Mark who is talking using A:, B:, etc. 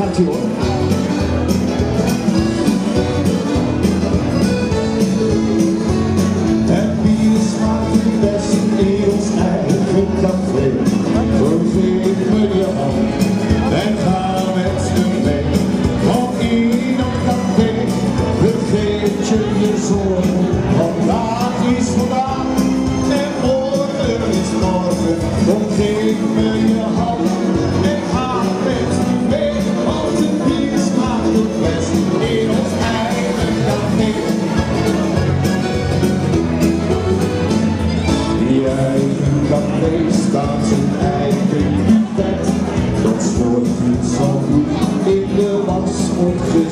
A: gaat-ie hoor. Het bier smaakt het best in ons eigen café. Vergeet me je hand en ga met me mee. Want in een café vergeet je je zorgen. Vandaag is vandaag en morgen is morgen. Dan geef me je hand en ga met me mee. Want het bier smaakt het best in ons eigen café. Die eigen café staat zijn eigen buffet. Dat wordt niet zo goed in de was wordt